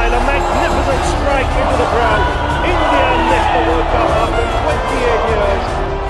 and a magnificent strike into the crowd. India missed the World Cup after 28 years.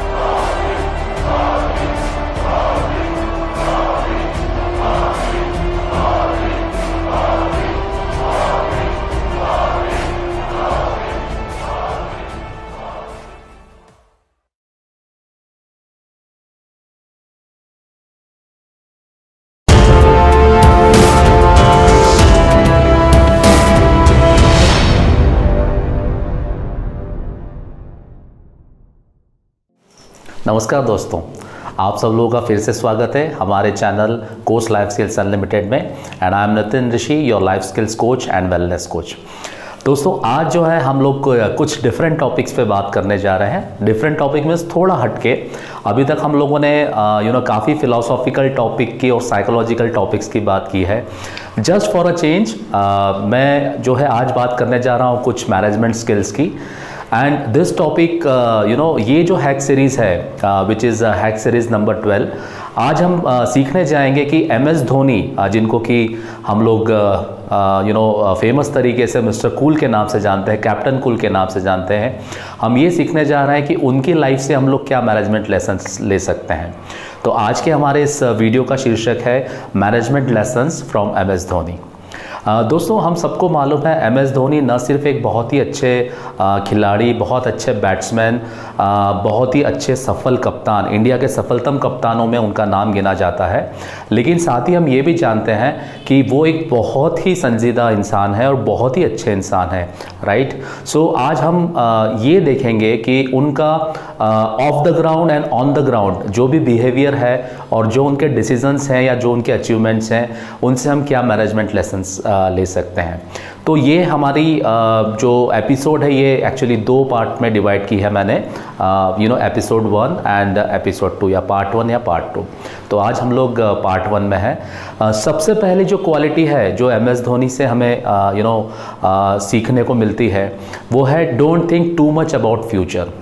नमस्कार दोस्तों, आप सब लोगों का फिर से स्वागत है हमारे channel coach life skills unlimited में। And I am Nitin Rishi, your life skills coach and wellness coach. दोस्तों, आज जो है हम लोग कुछ डिफरेंट टॉपिक्स पे बात करने जा रहे हैं। डिफरेंट टॉपिक में थोड़ा हटके, अभी तक हम लोगों ने काफ़ी फिलोसॉफिकल टॉपिक की और साइकोलॉजिकल टॉपिक्स की बात की है। जस्ट फॉर अ चेंज मैं जो है आज बात करने जा रहा हूँ कुछ मैनेजमेंट स्किल्स की। एंड दिस टॉपिक ये जो हैक सीरीज़ है which is hack series number 12, आज हम सीखने जाएंगे कि MS धोनी, जिनको कि हम लोग फेमस तरीके से मिस्टर कूल के नाम से जानते हैं, कैप्टन कूल के नाम से जानते हैं, हम ये सीखने जा रहे हैं कि उनकी लाइफ से हम लोग क्या मैनेजमेंट लेसन्स ले सकते हैं। तो आज के हमारे इस वीडियो का शीर्षक है management lessons from MS Dhoni. दोस्तों, हम सबको मालूम है MS धोनी न सिर्फ एक बहुत ही अच्छे खिलाड़ी, बहुत अच्छे बैट्समैन, बहुत ही अच्छे सफल कप्तान, इंडिया के सफलतम कप्तानों में उनका नाम गिना जाता है, लेकिन साथ ही हम ये भी जानते हैं कि वो एक बहुत ही संजीदा इंसान है और बहुत ही अच्छे इंसान है, राइट। सो आज हम ये देखेंगे कि उनका off the ground and on the ground जो भी बिहेवियर है और जो उनके डिसीजंस हैं या जो उनके अचीवमेंट्स हैं, उनसे हम क्या मैनेजमेंट लेसन्स ले सकते हैं। तो ये हमारी जो एपिसोड है ये एक्चुअली 2 पार्ट में डिवाइड की है मैंने, एपिसोड 1 एंड एपिसोड 2, या पार्ट 1 या पार्ट 2। तो आज हम लोग पार्ट 1 में हैं। सबसे पहले जो क्वालिटी है जो MS धोनी से हमें सीखने को मिलती है वो है don't think too much about future.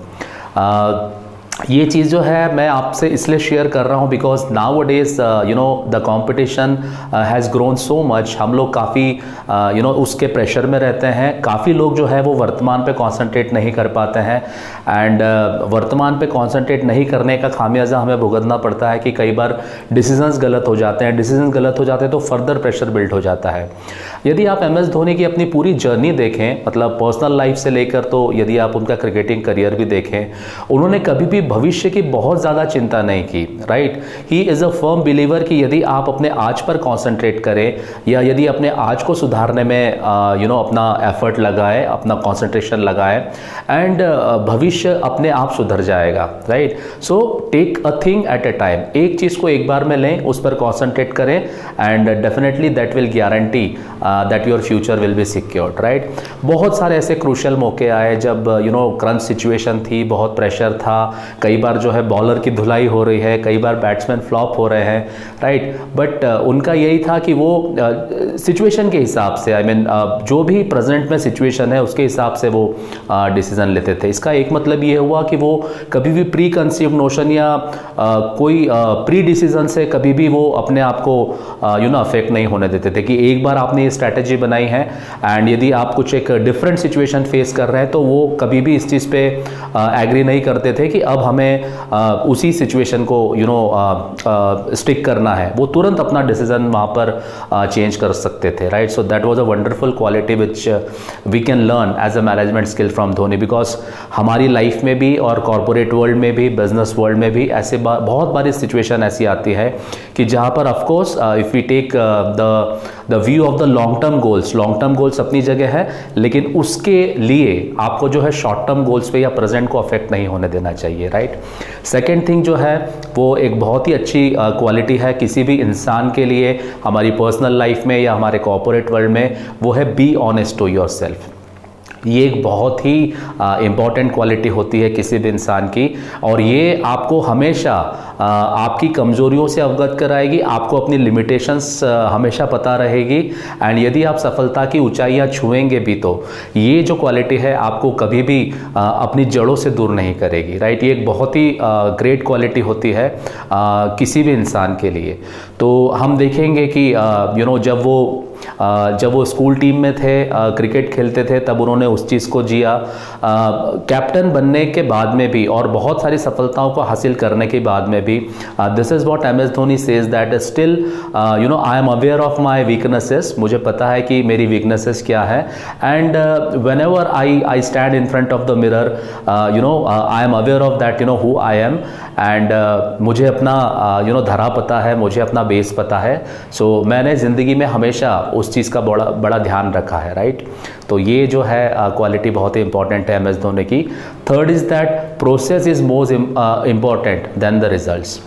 ये चीज़ जो है मैं आपसे इसलिए शेयर कर रहा हूँ because nowadays the competition has grown so much. हम लोग काफ़ी उसके प्रेशर में रहते हैं। काफ़ी लोग जो है वो वर्तमान पे कंसंट्रेट नहीं कर पाते हैं एंड वर्तमान पे कंसंट्रेट नहीं करने का खामियाजा हमें भुगतना पड़ता है कि कई बार डिसीजंस गलत हो जाते हैं। डिसीजंस गलत हो जाते हैं तो फर्दर प्रेशर बिल्ड हो जाता है। यदि आप MS धोनी की अपनी पूरी जर्नी देखें, मतलब पर्सनल लाइफ से लेकर, तो यदि आप उनका क्रिकेटिंग करियर भी देखें, उन्होंने कभी भी भविष्य की बहुत ज़्यादा चिंता नहीं की, right. He is a firm believer कि यदि आप अपने आज पर कॉन्सेंट्रेट करें या यदि अपने आज को सुधारने में अपना एफर्ट लगाए, अपना कॉन्सेंट्रेशन लगाए, एंड भविष्य अपने आप सुधर जाएगा, right. So take a thing at a time, एक चीज़ को एक बार में लें, उस पर कॉन्सेंट्रेट करें and definitely that will guarantee that your future will be secured, right. बहुत सारे ऐसे क्रूशल मौके आए जब क्रंच सिचुएशन थी, बहुत प्रेशर था, कई बार जो है बॉलर की धुलाई हो रही है, कई बार बैट्समैन फ्लॉप हो रहे हैं, राइट। बट उनका यही था कि वो सिचुएशन के हिसाब से, जो भी प्रेजेंट में सिचुएशन है उसके हिसाब से वो डिसीजन लेते थे। इसका एक मतलब ये हुआ कि वो कभी भी प्री कंसीव्ड नोशन या कोई प्री डिसीजन से कभी भी वो अपने आप को अफेक्ट नहीं होने देते थे कि एक बार आपने ये स्ट्रैटेजी बनाई है एंड यदि आप कुछ एक डिफरेंट सिचुएशन फेस कर रहे हैं तो वो कभी भी इस चीज़ पे एग्री नहीं करते थे कि अब हमें उसी सिचुएशन को स्टिक करना है। वो तुरंत अपना डिसीजन वहाँ पर चेंज कर सकते थे, right. So that was a wonderful quality which we can learn as a management skill from Dhoni, because हमारी लाइफ में भी और कॉर्पोरेट वर्ल्ड में भी, बिजनेस वर्ल्ड में भी ऐसे बहुत बारी सिचुएशन ऐसी आती है कि जहाँ पर of course if we take the view of the long term goals अपनी जगह है, लेकिन उसके लिए आपको जो है शॉर्ट टर्म गोल्स पे या प्रेजेंट को अफेक्ट नहीं होने देना चाहिए, राइट। सेकेंड थिंग जो है वो एक बहुत ही अच्छी क्वालिटी है किसी भी इंसान के लिए हमारी पर्सनल लाइफ में या हमारे कॉर्पोरेट वर्ल्ड में, वो है be honest to yourself. ये एक बहुत ही इम्पॉर्टेंट क्वालिटी होती है किसी भी इंसान की, और ये आपको हमेशा आपकी कमज़ोरियों से अवगत कराएगी, आपको अपनी लिमिटेशंस हमेशा पता रहेगी, एंड यदि आप सफलता की ऊंचाइयां छुएंगे भी तो ये जो क्वालिटी है आपको कभी भी अपनी जड़ों से दूर नहीं करेगी, राइट। ये एक बहुत ही ग्रेट क्वालिटी होती है किसी भी इंसान के लिए। तो हम देखेंगे कि जब वो जब वो स्कूल टीम में थे, क्रिकेट खेलते थे, तब उन्होंने उस चीज़ को जिया। कैप्टन बनने के बाद में भी और बहुत सारी सफलताओं को हासिल करने के बाद में भी this is what MS Dhoni says that still you know I am aware of my weaknesses, मुझे पता है कि मेरी वीकनेसेस क्या है, and whenever I stand in front of the mirror you know I am aware of that you know who I am, and मुझे अपना you know धरा पता है, मुझे अपना बेस पता है। सो मैंने ज़िंदगी में हमेशा उस चीज़ का बड़ा ध्यान रखा है, राइट। तो ये जो है क्वालिटी बहुत ही इंपॉर्टेंट है MS धोनी की। Third is that process is most important than the results.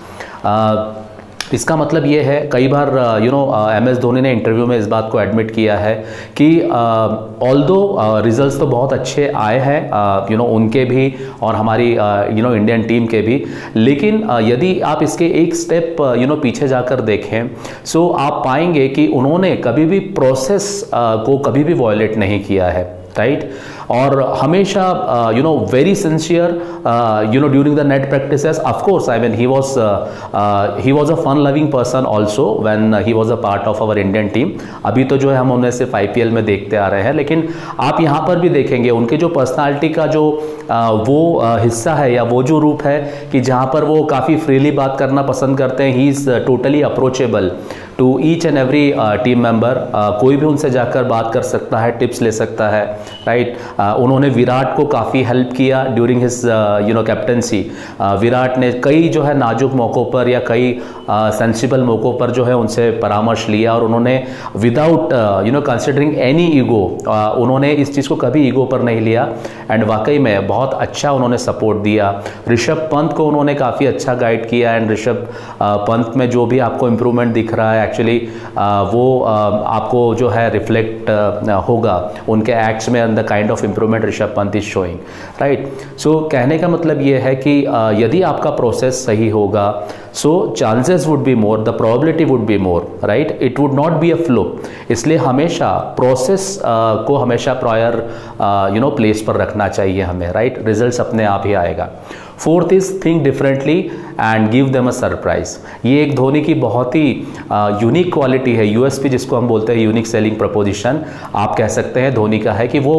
इसका मतलब ये है, कई बार यू नो MS धोनी ने इंटरव्यू में इस बात को एडमिट किया है कि ऑल्दो रिजल्ट्स तो बहुत अच्छे आए हैं यू नो उनके भी और हमारी यू नो इंडियन टीम के भी, लेकिन यदि आप इसके एक स्टेप यू नो पीछे जाकर देखें, सो आप पाएंगे कि उन्होंने कभी भी प्रोसेस को कभी भी वॉयलेट नहीं किया है, राइट। और हमेशा you know very sincere you know during the net practices. Of course I mean he was a fun loving person also when he was a part of our Indian team. अभी तो जो है हम उन्हें सिर्फ IPL में देखते आ रहे हैं, लेकिन आप यहाँ पर भी देखेंगे उनके जो पर्सनालिटी का जो वो हिस्सा है या वो जो रूप है कि जहाँ पर वो काफ़ी फ्रीली बात करना पसंद करते हैं। He is totally approachable to each and every team member. कोई भी उनसे जाकर बात कर सकता है, टिप्स ले सकता है, राइट। उन्होंने विराट को काफ़ी हेल्प किया during his you know captaincy. Virat ने कई जो है नाजुक मौक़ों पर या कई सेंसिबल मौक़ों पर जो है उनसे परामर्श लिया, और उन्होंने without you know considering any ego उन्होंने इस चीज़ को कभी ईगो पर नहीं लिया, एंड वाकई में बहुत अच्छा उन्होंने सपोर्ट दिया। ऋषभ पंत को उन्होंने काफ़ी अच्छा गाइड किया, एंड ऋषभ पंत में जो भी आपको इम्प्रूवमेंट दिख रहा है एक्चुअली वो आपको जो है रिफ्लेक्ट होगा उनके एक्ट्स में, and the kind of improvement Rishabh Pant is showing, right. सो कहने का मतलब ये है कि यदि आपका प्रोसेस सही होगा, so chances would be more, the probability would be more, right. It would not be a flow. इसलिए हमेशा प्रोसेस को हमेशा प्रायर यू नो प्लेस पर रखना चाहिए हमें, राइट। रिजल्ट्स अपने आप ही आएगा। Fourth is think differently and give them a surprise. ये एक धोनी की बहुत ही यूनिक क्वालिटी है, USP जिसको हम बोलते हैं, यूनिक सेलिंग प्रपोजिशन आप कह सकते हैं धोनी का है कि वो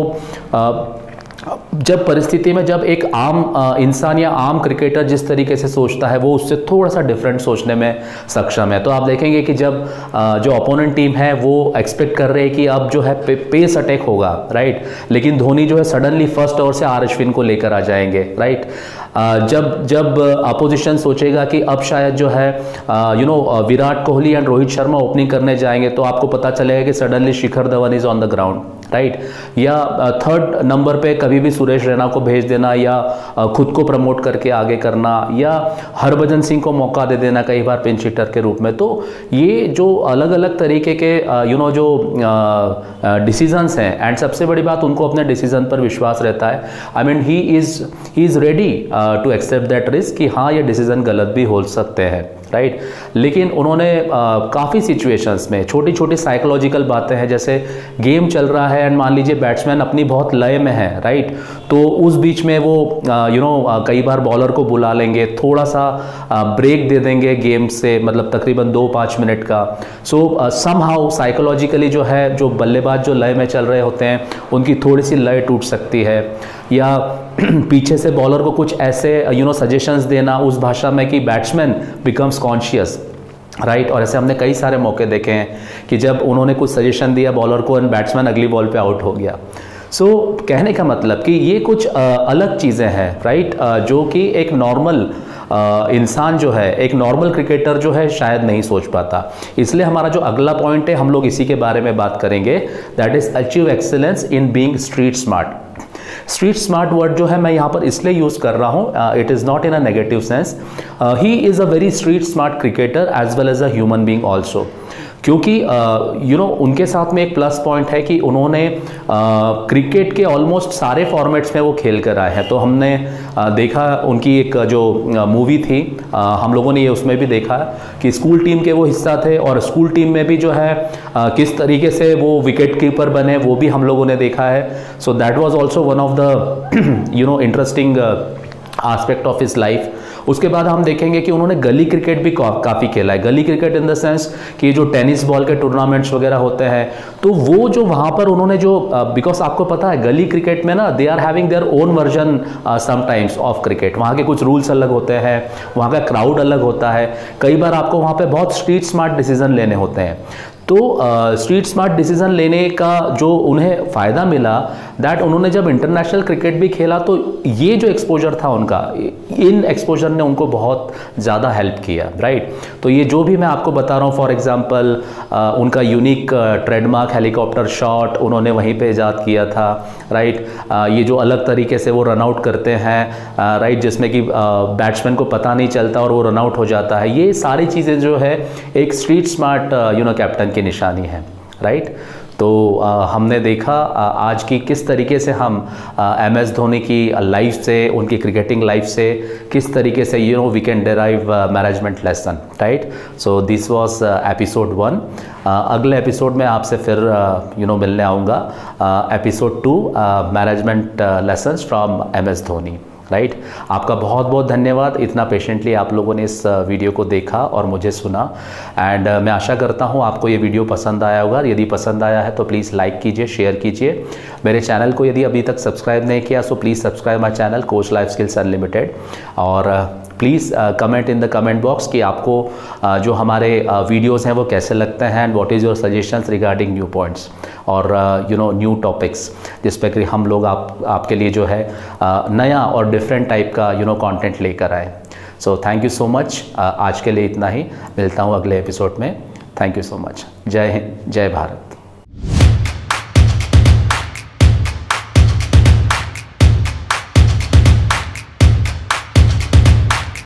जब परिस्थिति में जब एक आम इंसान या आम क्रिकेटर जिस तरीके से सोचता है वो उससे थोड़ा सा डिफरेंट सोचने में सक्षम है। तो आप देखेंगे कि जब जो अपोनेंट टीम है वो एक्सपेक्ट कर रहे हैं कि अब जो है पेस अटैक होगा, राइट, लेकिन धोनी जो है सडनली फर्स्ट ओवर से R अश्विन को लेकर आ जाएंगे, राइट। जब अपोजिशन सोचेगा कि अब शायद जो है you know Virat Kohli and Rohit Sharma opening करने जाएंगे, तो आपको पता चलेगा कि suddenly Shikhar Dhawan is on the ground, right. या थर्ड नंबर पे कभी भी सुरेश रैना को भेज देना, या खुद को प्रमोट करके आगे करना, या हरभजन सिंह को मौका दे देना कई बार पिंच हिटर के रूप में। तो ये जो अलग अलग तरीके के यू नो जो डिसीजंस हैं, एंड सबसे बड़ी बात उनको अपने डिसीजन पर विश्वास रहता है। I mean he is ready to accept that risk कि हाँ ये डिसीजन गलत भी हो सकते हैं, राइट। लेकिन उन्होंने काफ़ी सिचुएशंस में छोटी छोटी साइकोलॉजिकल बातें हैं, जैसे गेम चल रहा है एंड मान लीजिए बैट्समैन अपनी बहुत लय में है, राइट, तो उस बीच में वो यू नो कई बार बॉलर को बुला लेंगे, थोड़ा सा ब्रेक दे देंगे गेम से, मतलब तकरीबन 2-5 मिनट का। सो समहाउ साइकोलॉजिकली जो है जो बल्लेबाज जो लय में चल रहे होते हैं उनकी थोड़ी सी लय टूट सकती है, या पीछे से बॉलर को कुछ ऐसे यू नो सजेशंस देना उस भाषा में कि बैट्समैन बिकम्स कॉन्शियस, राइट। और ऐसे हमने कई सारे मौके देखे हैं कि जब उन्होंने कुछ सजेशन दिया बॉलर को एंड बैट्समैन अगली बॉल पे आउट हो गया। सो कहने का मतलब कि ये कुछ अलग चीज़ें हैं, राइट, जो कि एक नॉर्मल इंसान जो है, एक नॉर्मल क्रिकेटर जो है शायद नहीं सोच पाता। इसलिए हमारा जो अगला पॉइंट है हम लोग इसी के बारे में बात करेंगे, that is achieve excellence in being street smart. Street smart word जो है मैं यहाँ पर इसलिए यूज कर रहा हूँ, it is not in a negative sense. He is a very street smart cricketer as well as a human being also, क्योंकि यू नो उनके साथ में एक प्लस पॉइंट है कि उन्होंने क्रिकेट के ऑलमोस्ट सारे फॉर्मेट्स में वो खेल कर आए हैं। तो हमने देखा उनकी एक जो मूवी थी, हम लोगों ने ये उसमें भी देखा कि स्कूल टीम के वो हिस्सा थे, और स्कूल टीम में भी जो है किस तरीके से वो विकेट कीपर बने वो भी हम लोगों ने देखा है। So that was also one of the you know interesting aspect of his life. उसके बाद हम देखेंगे कि उन्होंने गली क्रिकेट भी काफ़ी खेला है। गली क्रिकेट इन द सेंस कि जो टेनिस बॉल के टूर्नामेंट्स वगैरह होते हैं, तो वो जो वहाँ पर उन्होंने जो बिकॉज आपको पता है गली क्रिकेट में ना they are having their own version sometimes of cricket. वहाँ के कुछ रूल्स अलग होते हैं, वहाँ का क्राउड अलग होता है, कई बार आपको वहाँ पे बहुत स्ट्रीट स्मार्ट डिसीजन लेने होते हैं। तो स्ट्रीट स्मार्ट डिसीजन लेने का जो उन्हें फ़ायदा मिला, दैट उन्होंने जब इंटरनेशनल क्रिकेट भी खेला तो ये जो एक्सपोजर था उनका, इन एक्सपोजर ने उनको बहुत ज़्यादा हेल्प किया, राइट। तो ये जो भी मैं आपको बता रहा हूँ, फॉर एग्जांपल उनका यूनिक ट्रेडमार्क हेलीकॉप्टर शॉट उन्होंने वहीं पे ईजाद किया था, राइट। ये जो अलग तरीके से वो रन आउट करते हैं, राइट, जिसमें कि बैट्समैन को पता नहीं चलता और वो रन आउट हो जाता है, ये सारी चीज़ें जो है एक स्ट्रीट स्मार्ट कैप्टन की निशानी है, राइट। तो हमने देखा आज की किस तरीके से हम MS धोनी की लाइफ से, उनकी क्रिकेटिंग लाइफ से किस तरीके से we can derive management lesson, right. So this was episode 1। अगले एपिसोड में आपसे फिर मिलने आऊँगा, episode 2 management lessons from MS Dhoni, right. आपका बहुत बहुत धन्यवाद, इतना पेशेंटली आप लोगों ने इस वीडियो को देखा और मुझे सुना। एंड मैं आशा करता हूँ आपको ये वीडियो पसंद आया होगा। यदि पसंद आया है तो प्लीज़ लाइक कीजिए, शेयर कीजिए। मेरे चैनल को यदि अभी तक सब्सक्राइब नहीं किया so please subscribe my channel coach life skills unlimited. और please comment in the comment box कि आपको जो हमारे वीडियोज़ हैं वो कैसे लगते हैं, and what is your suggestions regarding new points और न्यू टॉपिक्स, जिस पर कि हम लोग आपके लिए जो है नया और डिफरेंट टाइप का कंटेंट लेकर आए। So thank you so much. आज के लिए इतना ही, मिलता हूँ अगले एपिसोड में। Thank you so much. जय हिंद, जय भारत।